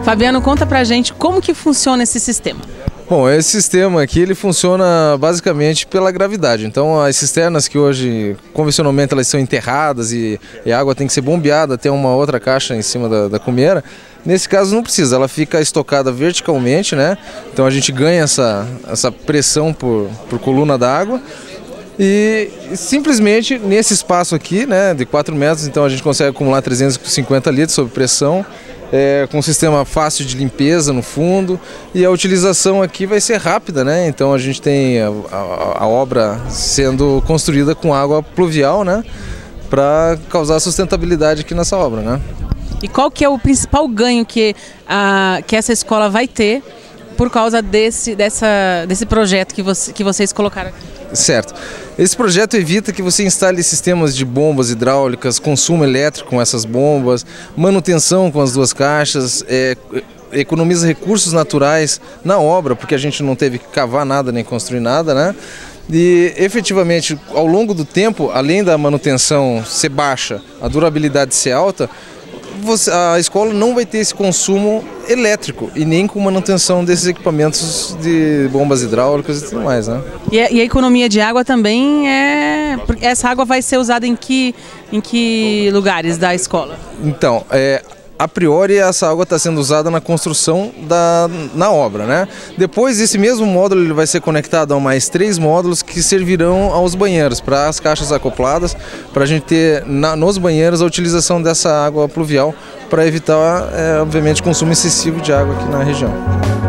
Fabiano, conta pra gente como que funciona esse sistema. Bom, esse sistema aqui ele funciona basicamente pela gravidade. Então as cisternas que hoje convencionalmente elas são enterradas e a água tem que ser bombeada, tem uma outra caixa em cima da cumeira. Nesse caso não precisa, ela fica estocada verticalmente, né? Então a gente ganha essa pressão por coluna d'água. E simplesmente nesse espaço aqui, né, de 4 metros, então a gente consegue acumular 350 litros sob pressão, com um sistema fácil de limpeza no fundo, e a utilização aqui vai ser rápida, né? Então a gente tem a obra sendo construída com água pluvial, né, para causar sustentabilidade aqui nessa obra, né? E qual que é o principal ganho que essa escola vai ter por causa desse projeto que vocês colocaram aqui? Certo. Esse projeto evita que você instale sistemas de bombas hidráulicas, consumo elétrico com essas bombas, manutenção com as 2 caixas, economiza recursos naturais na obra, porque a gente não teve que cavar nada nem construir nada, né? E efetivamente, ao longo do tempo, além da manutenção ser baixa, a durabilidade ser alta, a escola não vai ter esse consumo elétrico e nem com manutenção desses equipamentos de bombas hidráulicas e tudo mais, né? E a economia de água também essa água vai ser usada em que lugares da escola? Então, a priori essa água está sendo usada na construção na obra, né? Depois esse mesmo módulo ele vai ser conectado a mais 3 módulos que servirão aos banheiros, para as caixas acopladas, para a gente ter nos banheiros a utilização dessa água pluvial para evitar, obviamente, consumo excessivo de água aqui na região.